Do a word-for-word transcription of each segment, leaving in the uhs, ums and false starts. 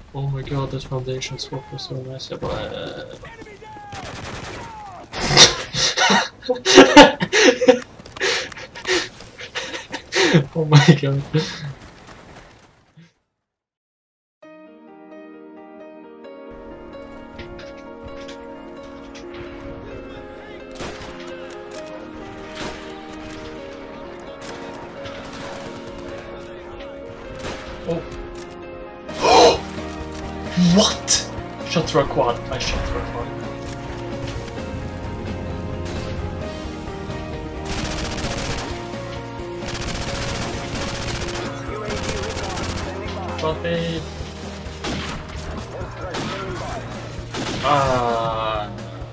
Oh my god, that foundation swap was so nice. Yeah, but, uh... oh my god. Oh. What? Shot through a quad. I shot through a quad. Shot me. Ah.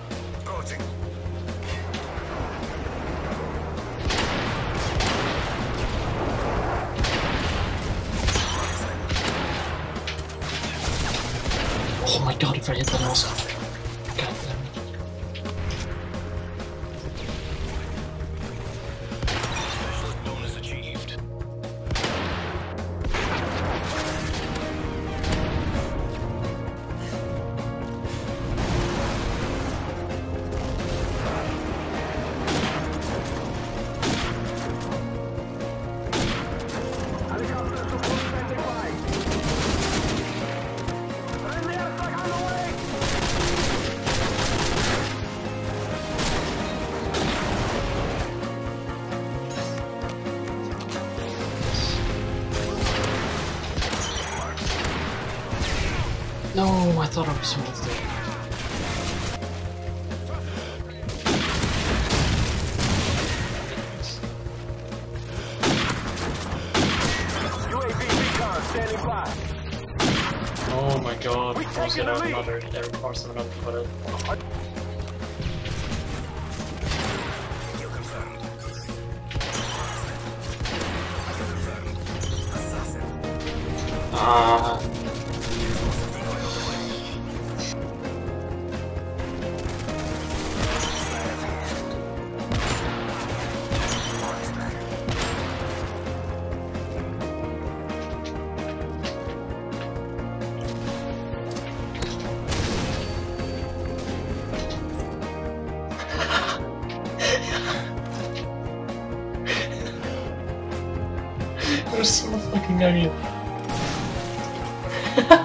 Oh my god, if I hit that also. God damn it. Bonus achieved. No, I thought I was almost there. Oh my god, I was gonna have another air parts of another put Ah. They're so fucking ugly.